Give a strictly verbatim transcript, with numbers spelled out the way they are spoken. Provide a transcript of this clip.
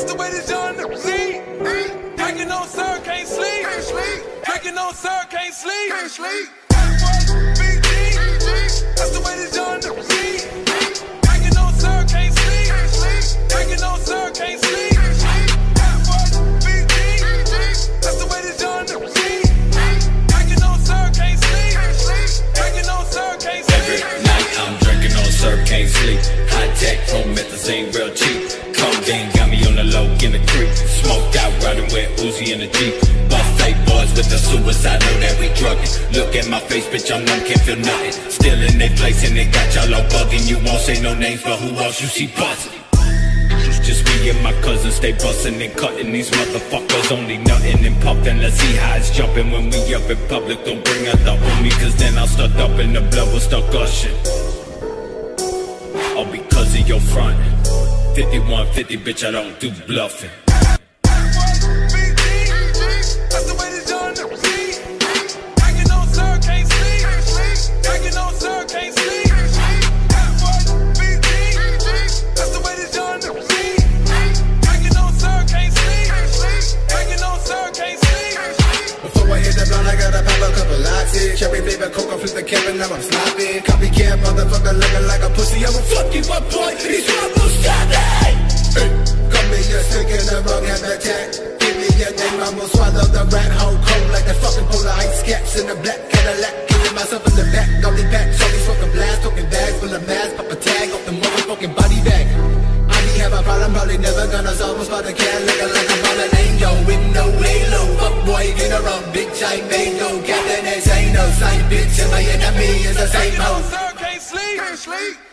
the way this young nigga see. Drinking on sir, can't sleep. Drinking on sir, can't sleep. Big G, that's the way this young nigga see. Drinking on sir, can't sleep. Drinking on sir, can't sleep. Big G, that's the way this young nigga see. Drinking on sir, can't sleep. Drinking on sir, can't sleep. Every night I'm drinking on sir, can't sleep. High tech, promethazine, real cheap. Codeine got me on the low in the creek. Smoked out, riding with Uzi in the Jeep. Buffet boys with the suicide, know that we drugging. Look at my face, bitch, I'm numb, can't feel nothing. Still in they place and they got y'all all bugging. You won't say no names, but who else you see buzzing? Just me and my cousins stay bustin' and cutting. These motherfuckers only nothing and puffin'. Let's see how it's jumping when we up in public. Don't bring out the homie, cause then I'll start up and the blood will start gushing. All because of your front. Fifty-one fifty, bitch, I don't do bluffing. Cherry flavor coke, flip the cap and now I'm sloppy. Copycat motherfucker looking like a pussy. I will fuck you up, boy. These troubles stop it. Hey, come in, you're sick in the wrong habitat. Give me your name, I will swallow the rat hole cold like that fucking polar ice caps in the black Cadillac. Killing myself in the back, gully back. Shorty smoking blast, talking bags full of mass. Pop a tag off the motherfucking body bag. I be have a problem, probably never gonna solve. Spot the cat looking like a ballin' angel with no halo. Fuck boy, get around, bitch, I made no captain. Ain't no same bitch, and my enemy is the same hoe. Can't sleep.